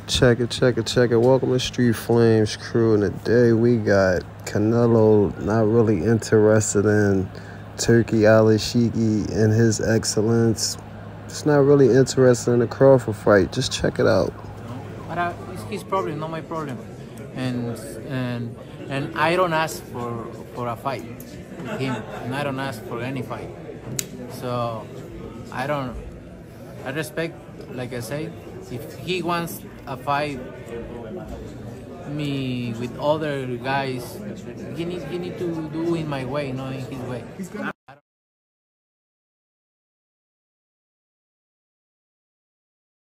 Check it. Welcome to Street Flames Crew. And today we got Canelo not really interested in Turkey Ali Shiki and his excellence. Just not really interested in the Crawford fight. Just check it out. But it's his problem, not my problem. And I don't ask for a fight with him, and I don't ask for any fight. So I respect, like I say, if he wants a fight me with other guys, he need to do in my way, not in his way.